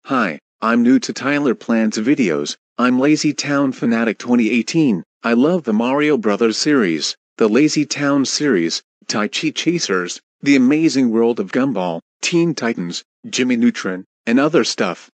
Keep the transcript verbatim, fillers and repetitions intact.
Hi, I'm new to Tyler Plan's videos. I'm Lazy Town Fanatic twenty eighteen. I love the Mario Brothers series, the Lazy Town series, Tai Chi Chasers, The Amazing World of Gumball, Teen Titans, Jimmy Neutron, and other stuff.